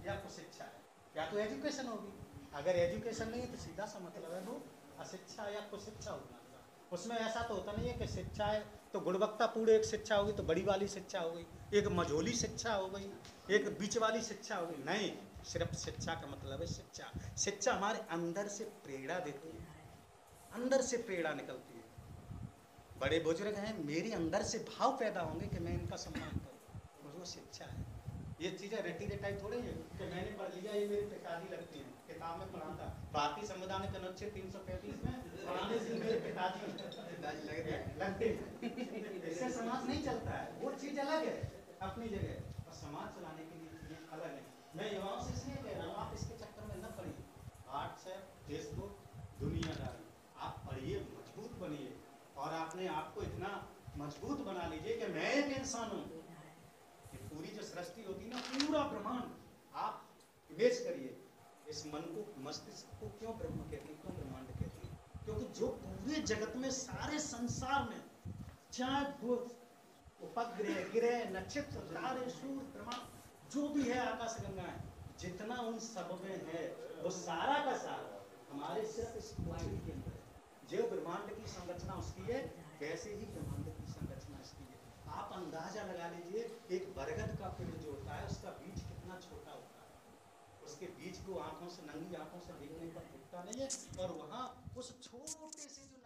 या कुशिक्षा है। या तो एजुकेशन होगी, अगर एजुकेशन नहीं है तो सीधा सा मतलब है वो अशिक्षा या कुशिक्षा होगा। उसमें ऐसा तो होता नहीं है कि शिक्षा है तो गुणवत्तापूर्ण एक शिक्षा होगी तो बड़ी वाली शिक्षा हो गई, एक मझोली शिक्षा हो गई, एक बीच वाली शिक्षा हो गई। नहीं, सिर्फ शिक्षा का मतलब है शिक्षा। शिक्षा हमारे अंदर से प्रेरणा देती है, अंदर से प्रेरणा निकलती है। बड़े बुजुर्ग हैं, मेरे अंदर से भाव पैदा होंगे कि मैं इनका सम्मान करूँ, वो शिक्षा है। ये चीज़ें रटी रटाई थोड़ी है कि मैंने पढ़ लिया, ये मेरे पिताजी लगती हैं, किताब में पढ़ा था भारतीय संविधान के अनुच्छेद 335 में पढ़ाने से मेरे पिताजी लगते हैं। इससे समाज नहीं चलता है, वो चीज़ अलग है अपनी जगह, और समाज चलाने के लिए चीज़ें अलग है। मैं युवाओं से इसलिए कह रहा हूँ, आप इसके चक्कर में न पड़िए। व्हाट्सएप, फेसबुक, दुनियादारी, आप पढ़िए, मजबूत बनिए, और आपने आपको इतना मजबूत बना लीजिए कि मैं एक इंसान हूँ। ये पूरी जो सृष्टि होती है ना, पूरा ब्रह्मांड आप इमेज करिए। इस मन को, मस्तिष्क को क्यों ब्रह्म कहते हैं, क्यों ब्रह्मांड कहते हैं? क्योंकि जो पूरे जगत में, सारे संसार में, चाहे वो उपग्रह, ग्रह, नक्षत्र, तारे, सूर्य, ब्रह्मांड जो भी है, आकाश गंगाएं, जितना उन सब में है, वो सारा का सारा हमारे सिर्फ इस पृथ्वी के अंदर है। जो ब्रह्मांड की संरचना उसकी है, वैसे ही ब्रह्मांड की संरचना इसकी है। आप अंदाजा लगा लीजिए, एक बरगद का पेड़ जो होता है, उसका बीज कितना छोटा होता है। उसके बीज को आंखों से, नंगी आंखों से देखने पर दिखता नहीं है, और वहां उस छोटे से जो